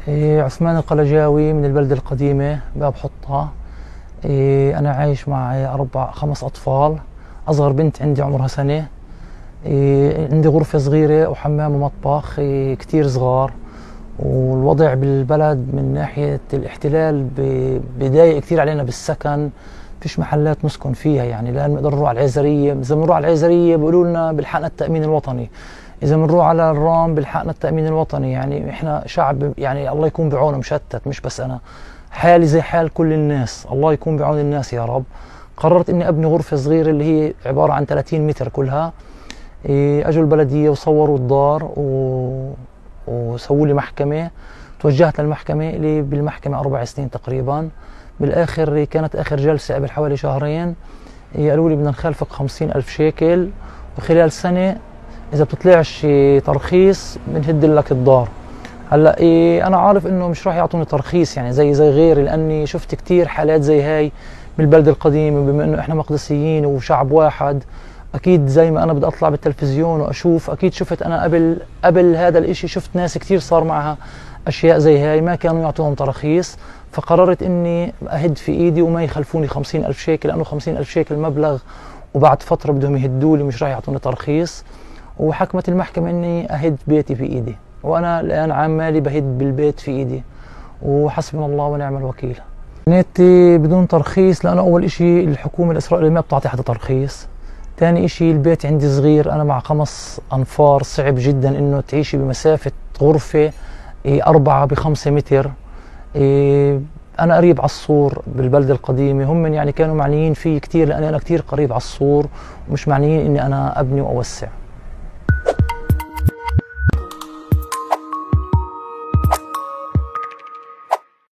عثمان القلجاوي من البلدة القديمة باب حطة. أنا عايش مع 5 أطفال. أصغر بنت عندي عمرها سنة. عندي غرفة صغيرة وحمام ومطبخ كتير صغار. والوضع بالبلد من ناحية الاحتلال بضايق كتير علينا بالسكن. فيش محلات نسكن فيها، يعني لا نقدر نروح على العزرية. إذا بنروح على العزرية بيقولوا لنا بالحقنا التأمين الوطني، إذا بنروح على الرام بالحقنا التأمين الوطني. يعني إحنا شعب، يعني الله يكون بعونه، مشتت، مش بس أنا، حالي زي حال كل الناس. الله يكون بعون الناس يا رب. قررت إني أبني غرفة صغيرة اللي هي عبارة عن 30 متر كلها. أجوا البلدية وصوروا الدار وسووا لي محكمة. توجهت للمحكمة، اللي بالمحكمة 4 سنين تقريبا. بالآخر كانت آخر جلسة قبل حوالي شهرين، قالوا لي بدنا نخالفك 50,000 شيكل، وخلال سنة إذا بتطلعش ترخيص بنهد لك الدار. هلا أنا عارف إنه مش راح يعطوني ترخيص يعني زي غيري، لأني شفت كتير حالات زي هاي بالبلدة القديمة. بما إنه إحنا مقدسيين وشعب واحد، أكيد زي ما أنا بدي أطلع بالتلفزيون وأشوف، أكيد شفت أنا قبل هذا الإشي، شفت ناس كتير صار معها أشياء زي هاي ما كانوا يعطوهم تراخيص. فقررت إني أهد في إيدي وما يخلفوني 50,000 شيكل، لأنه 50,000 شيكل مبلغ، وبعد فترة بدهم يهدوا لي، مش راح يعطوني ترخيص. وحكمت المحكمة إني أهد بيتي في إيدي، وأنا الآن عمالي بهد بالبيت في إيدي، وحسبنا الله ونعم الوكيل. بنيتي بدون ترخيص لأنه أول إشي الحكومة الإسرائيلية ما بتعطي حدا ترخيص. تاني إشي البيت عندي صغير، أنا مع 5 أنفار، صعب جدا إنه تعيشي بمسافة غرفة 4 ب5 متر. أنا قريب على السور بالبلدة القديمة، هم يعني كانوا معنيين فيه كتير لأني أنا كتير قريب على السور، ومش معنيين إني أنا أبني وأوسع.